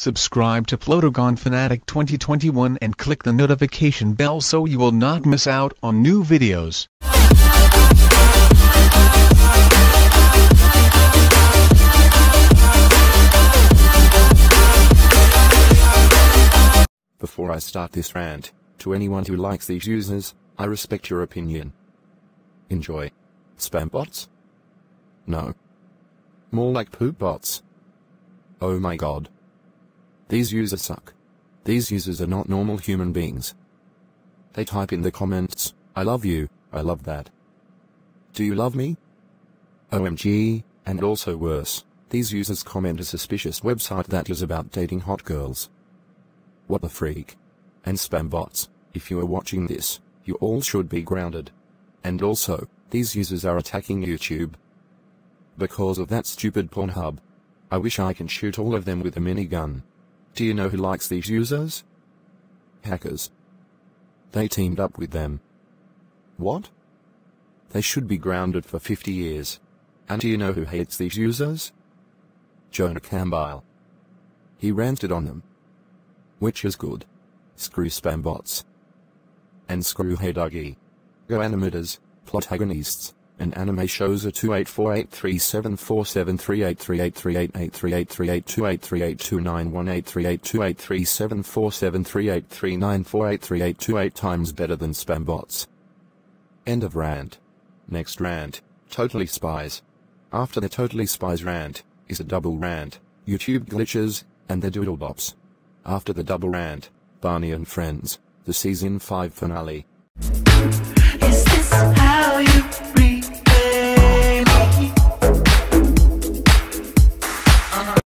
Subscribe to Plotagon Fanatic 2021 and click the notification bell so you will not miss out on new videos. Before I start this rant, to anyone who likes these users, I respect your opinion. Enjoy. Spam bots? No. More like poop bots. Oh my god. These users suck. These users are not normal human beings. They type in the comments, I love you, I love that. Do you love me? OMG, and also worse, these users comment a suspicious website that is about dating hot girls. What the freak? And spam bots, if you are watching this, you all should be grounded. And also, these users are attacking YouTube. Because of that stupid Pornhub. I wish I can shoot all of them with a minigun. Do you know who likes these users? Hackers. They teamed up with them. What? They should be grounded for 50 years. And do you know who hates these users? Jonah Campbell. He ranted on them. Which is good. Screw spam bots. And screw Hey Dougie. Go animators, plotagonists, and anime shows are 2848374383883838283828382837473839483828 times better than spam bots. End of rant. Next rant, Totally Spies. After the Totally Spies rant, is a double rant, YouTube glitches, and the Doodlebops. After the double rant, Barney and Friends, the season 5 finale.